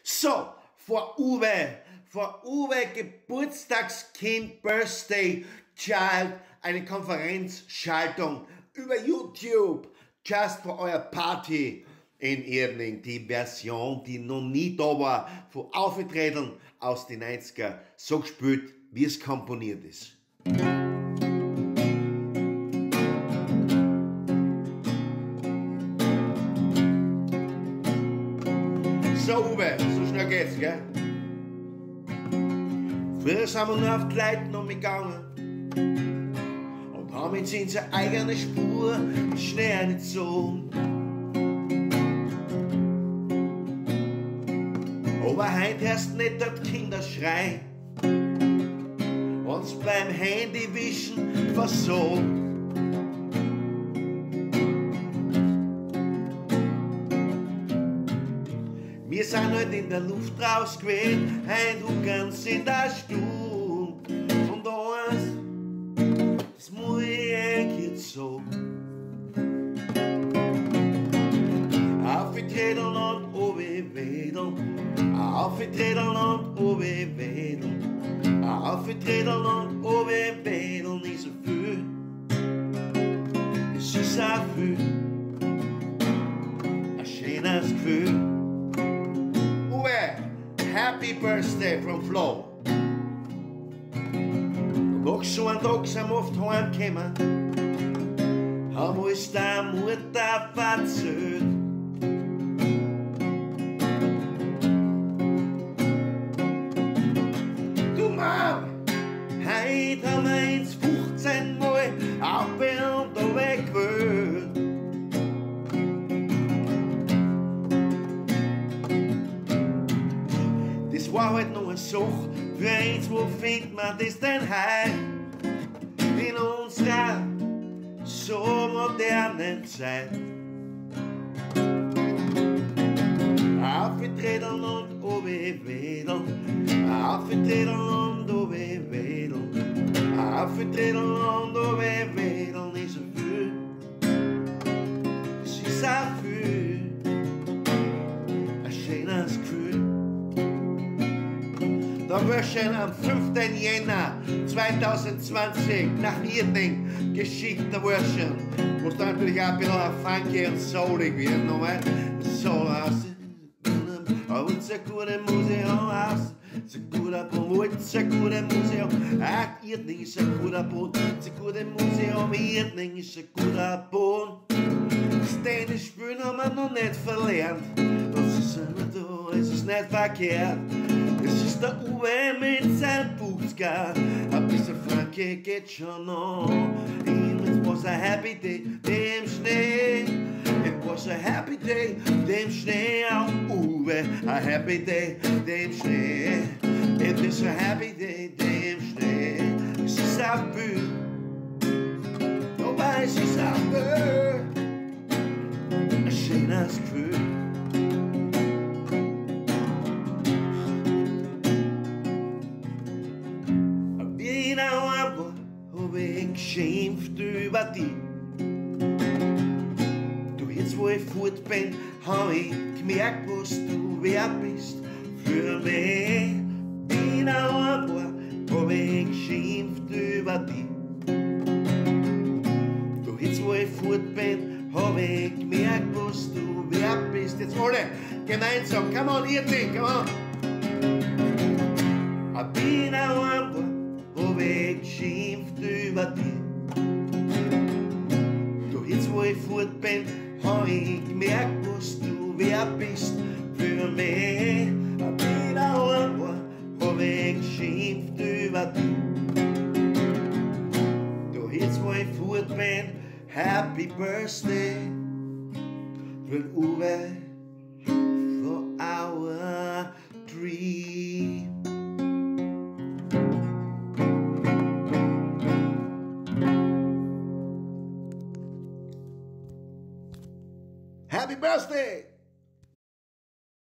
So, vor Uwe Geburtstagskind, Birthday Child, eine Konferenzschaltung über YouTube, just for euer Party in Irving, die Version, die noch nie da war, von Auftreten aus den 90er, so gespielt, wie es komponiert ist. So Uwe, so schnell geht's, gell? Früher sind wir nur auf die Leute noch mitgegangen und haben jetzt unsere eigene Spur schnell nicht so. Aber heute hörst nicht dort Kinderschrei, uns beim Handywischen versorgt. Wir sind halt in der Luft raus gewesen, ein du ganz in der Stube. Und eins, das muss ich eigentlich jetzt sagen. Aufgetreten und wedeln, aufgetreten und wedeln, aufgetreten und wedeln, nicht so viel, es ist auch viel, ein schönes Gefühl. Happy Birthday from Flo. Noch so ein Tag sind wir oft heimgekommen, haben uns der Mutter verzählt. Du Mann, heute haben wir uns 15 Mal auf und weg gewöhnt. Das war halt noch eine Sache für eins, wo findet man das denn heil? In unserer so modernen Zeit. Aufgetreten und wedeln, aufgetreten und wedeln, aufgetreten und wedeln, nicht so viel, es ist auch viel, ein schönes Gefühl. Da wirst am 5. Jänner 2020 nach Irving geschickt, der Wurschen, wo es dann natürlich auch ein bisschen funky und soulig wird, nochmal. Soul aus, aber es ist ein guter Museum aus, es ist ein guter Boot, es ist ein guter Museum, Irving ist ein guter Boot, es ist ein guter Museum, Irving ist ein guter Boot. Das Dänisch spielen haben wir noch nicht verlernt, das ist immer da, es ist nicht verkehrt. Es ist der Uwe mit seinem Buchsgar, ein bisschen funky geht schon noch. It was a happy day, dem Schnee. It was a happy day, dem Schnee. Auch Uwe, a happy day, dem Schnee. It is a happy day, dem Schnee. Es ist ein Bühl, aber es ist ein Bühl, ein schönes Gefühl. Geschimpft über dich. Du, jetzt wo ich fort bin, hab ich gemerkt, was du wert bist für mich. In ein paar hab ich geschimpft über dich. Du, jetzt wo ich fort bin, hab ich gemerkt, was du wert bist. Jetzt alle gemeinsam, come on, Irving, come on. In ein paar hab ich geschimpft über dich. Du, jetzt wo ich fort bin, hab ich gemerkt, was du wert bist für mich. Wieder hab ich geschimpft über dich. Du, jetzt wo ich fort bin, Happy Birthday für Uwe, for our dream. Happy birthday!